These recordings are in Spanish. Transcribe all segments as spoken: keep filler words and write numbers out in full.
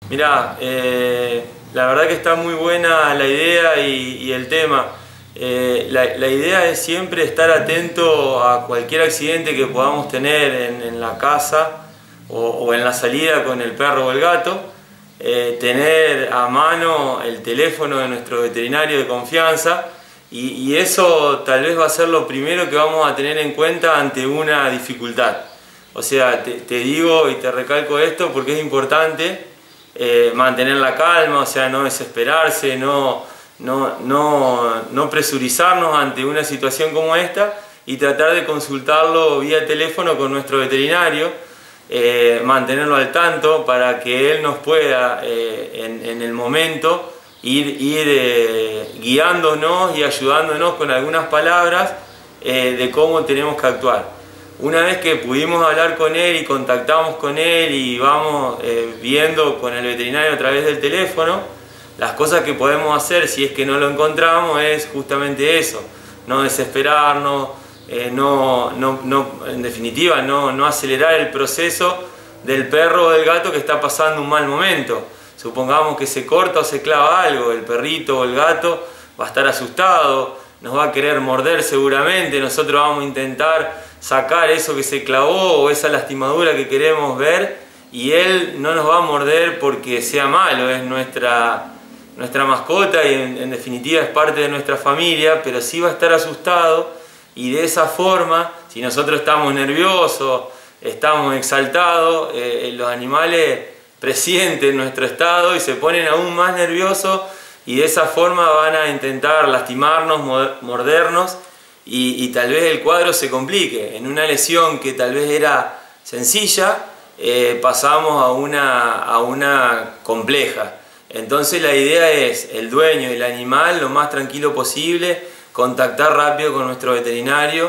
Mirá, eh, la verdad que está muy buena la idea y, y el tema. Eh, la, la idea es siempre estar atento a cualquier accidente que podamos tener en, en la casa o, o en la salida con el perro o el gato. Eh, tener a mano el teléfono de nuestro veterinario de confianza y, y eso tal vez va a ser lo primero que vamos a tener en cuenta ante una dificultad. O sea, te, te digo y te recalco esto porque es importante. Eh, mantener la calma, o sea, no desesperarse, no, no, no, no presurizarnos ante una situación como esta y tratar de consultarlo vía teléfono con nuestro veterinario, eh, mantenerlo al tanto para que él nos pueda eh, en, en el momento ir, ir eh, guiándonos y ayudándonos con algunas palabras eh, de cómo tenemos que actuar. Una vez que pudimos hablar con él y contactamos con él y vamos eh, viendo con el veterinario a través del teléfono, las cosas que podemos hacer si es que no lo encontramos es justamente eso, no desesperarnos, eh, no, no, no, en definitiva no, no acelerar el proceso del perro o del gato que está pasando un mal momento. Supongamos que se corta o se clava algo, el perrito o el gato va a estar asustado, nos va a querer morder seguramente, nosotros vamos a intentar sacar eso que se clavó o esa lastimadura que queremos ver y él no nos va a morder porque sea malo, es nuestra, nuestra mascota y en, en definitiva es parte de nuestra familia, pero sí va a estar asustado y de esa forma, si nosotros estamos nerviosos, estamos exaltados, eh, los animales presienten nuestro estado y se ponen aún más nerviosos y de esa forma van a intentar lastimarnos, mordernos y, y tal vez el cuadro se complique. En una lesión que tal vez era sencilla, eh, pasamos a una, a una compleja. Entonces la idea es el dueño y el animal lo más tranquilo posible, contactar rápido con nuestro veterinario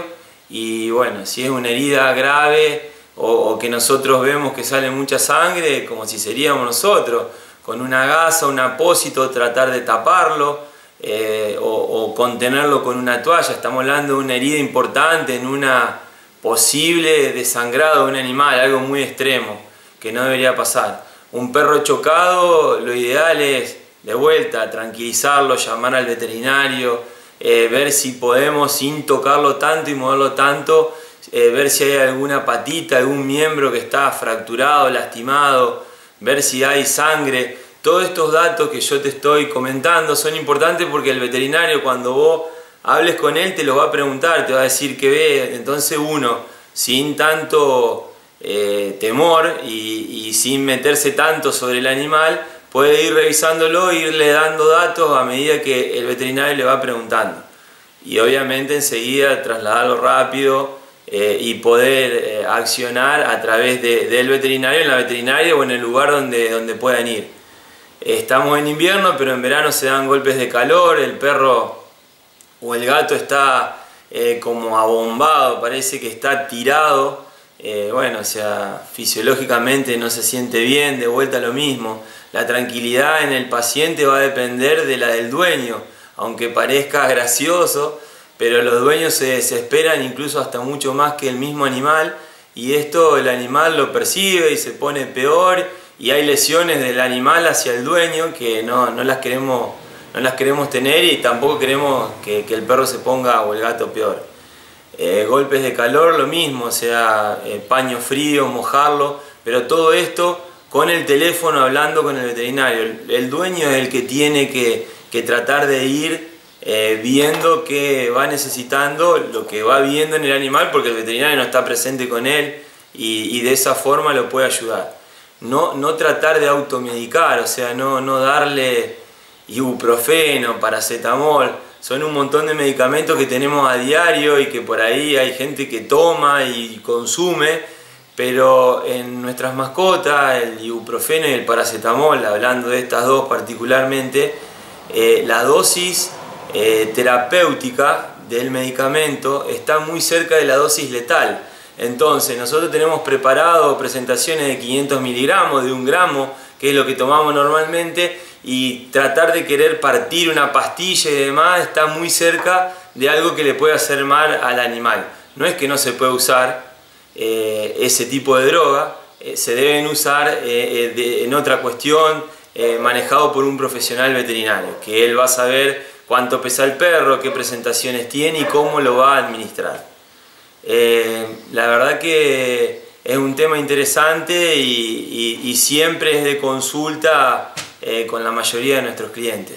y bueno, si es una herida grave o, o que nosotros vemos que sale mucha sangre, como si seríamos nosotros, con una gasa, un apósito, tratar de taparlo eh, o, o contenerlo con una toalla. Estamos hablando de una herida importante en una posible desangrado de un animal, algo muy extremo que no debería pasar. Un perro chocado, lo ideal es de vuelta tranquilizarlo, llamar al veterinario, eh, ver si podemos sin tocarlo tanto y moverlo tanto, eh, ver si hay alguna patita, algún miembro que está fracturado, lastimado, ver si hay sangre. Todos estos datos que yo te estoy comentando son importantes porque el veterinario cuando vos hables con él te los va a preguntar, te va a decir qué ve. Entonces uno, sin tanto eh, temor y, y sin meterse tanto sobre el animal, puede ir revisándolo e irle dando datos a medida que el veterinario le va preguntando. Y obviamente enseguida trasladarlo rápido Eh, y poder eh, accionar a través de, del veterinario, en la veterinaria o en el lugar donde, donde puedan ir. Eh, estamos en invierno, pero en verano se dan golpes de calor, el perro o el gato está eh, como abombado, parece que está tirado, eh, bueno, o sea, fisiológicamente no se siente bien, de vuelta lo mismo. La tranquilidad en el paciente va a depender de la del dueño, aunque parezca gracioso, pero los dueños se desesperan incluso hasta mucho más que el mismo animal y esto el animal lo percibe y se pone peor y hay lesiones del animal hacia el dueño que no, no, las, queremos, no las queremos tener y tampoco queremos que, que el perro se ponga o el gato peor. Eh, golpes de calor lo mismo, o sea, eh, paño frío, mojarlo, pero todo esto con el teléfono hablando con el veterinario. El, el dueño es el que tiene que, que tratar de ir Eh, viendo que va necesitando, lo que va viendo en el animal porque el veterinario no está presente con él y, y de esa forma lo puede ayudar. No, no tratar de automedicar, o sea, no, no darle ibuprofeno, paracetamol, son un montón de medicamentos que tenemos a diario y que por ahí hay gente que toma y consume, pero en nuestras mascotas el ibuprofeno y el paracetamol, hablando de estas dos particularmente, eh, la dosis Eh, terapéutica del medicamento está muy cerca de la dosis letal. Entonces nosotros tenemos preparado presentaciones de quinientos miligramos, de un gramo, que es lo que tomamos normalmente, y tratar de querer partir una pastilla y demás está muy cerca de algo que le puede hacer mal al animal. No es que no se puede usar eh, ese tipo de droga, eh, se deben usar eh, de, en otra cuestión, eh, manejado por un profesional veterinario, que él va a saber cuánto pesa el perro, qué presentaciones tiene y cómo lo va a administrar. Eh, la verdad que es un tema interesante y, y, y siempre es de consulta eh, con la mayoría de nuestros clientes.